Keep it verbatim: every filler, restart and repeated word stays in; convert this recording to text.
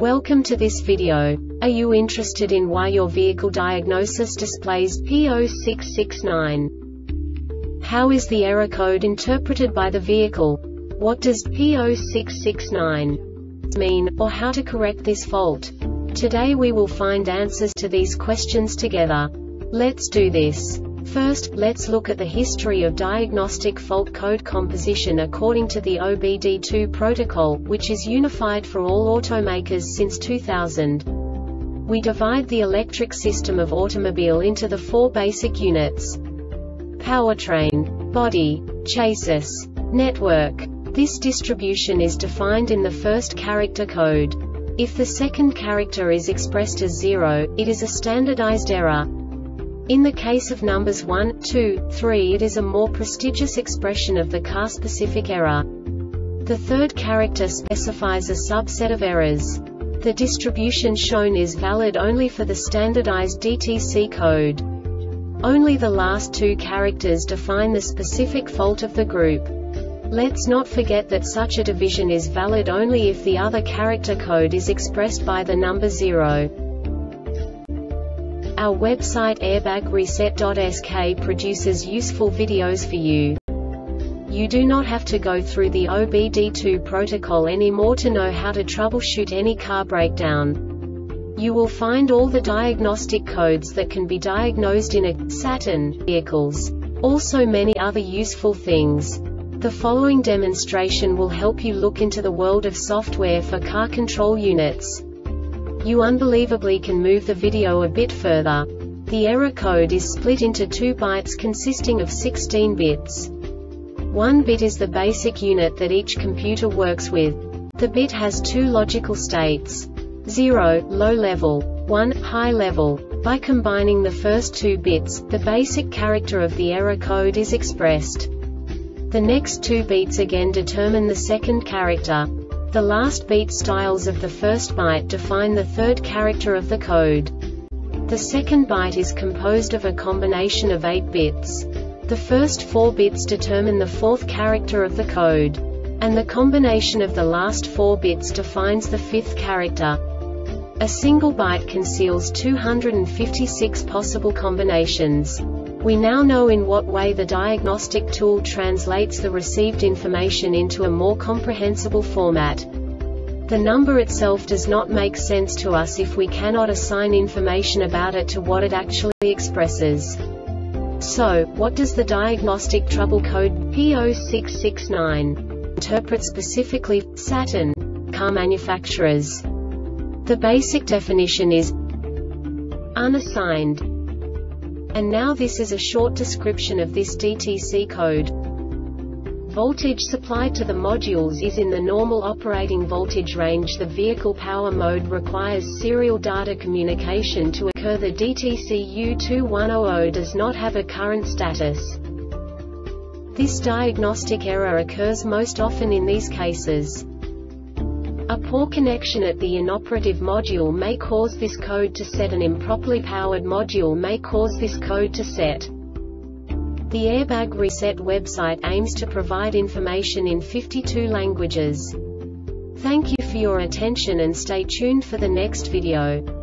Welcome to this video. Are you interested in why your vehicle diagnosis displays P zero six six nine? How is the error code interpreted by the vehicle? What does P zero six six nine mean, or how to correct this fault? Today we will find answers to these questions together. Let's do this. First, let's look at the history of diagnostic fault code composition according to the O B D two protocol, which is unified for all automakers since two thousand. We divide the electric system of automobile into the four basic units: powertrain, body, chassis, network. This distribution is defined in the first character code. If the second character is expressed as zero, it is a standardized error. In the case of numbers one, two, three, it is a more prestigious expression of the car-specific error. The third character specifies a subset of errors. The distribution shown is valid only for the standardized D T C code. Only the last two characters define the specific fault of the group. Let's not forget that such a division is valid only if the other character code is expressed by the number zero. Our website airbag reset dot S K produces useful videos for you. You do not have to go through the O B D two protocol anymore to know how to troubleshoot any car breakdown. You will find all the diagnostic codes that can be diagnosed in a Saturn vehicles. Also many other useful things. The following demonstration will help you look into the world of software for car control units. You unbelievably can move the video a bit further. The error code is split into two bytes consisting of sixteen bits. One bit is the basic unit that each computer works with. The bit has two logical states: zero, low level, one, high level. By combining the first two bits, the basic character of the error code is expressed. The next two beats again determine the second character. The last beat styles of the first byte define the third character of the code. The second byte is composed of a combination of eight bits. The first four bits determine the fourth character of the code. And the combination of the last four bits defines the fifth character. A single byte conceals two hundred fifty-six possible combinations. We now know in what way the diagnostic tool translates the received information into a more comprehensible format. The number itself does not make sense to us if we cannot assign information about it to what it actually expresses. So, what does the diagnostic trouble code P zero six six nine interpret specifically for Saturn car manufacturers? The basic definition is unassigned. And now this is a short description of this D T C code. Voltage supplied to the modules is in the normal operating voltage range. The vehicle power mode requires serial data communication to occur. The D T C U two one zero zero does not have a current status. This diagnostic error occurs most often in these cases. A poor connection at the inoperative module may cause this code to set. An improperly powered module may cause this code to set. The Airbag Reset website aims to provide information in fifty-two languages. Thank you for your attention and stay tuned for the next video.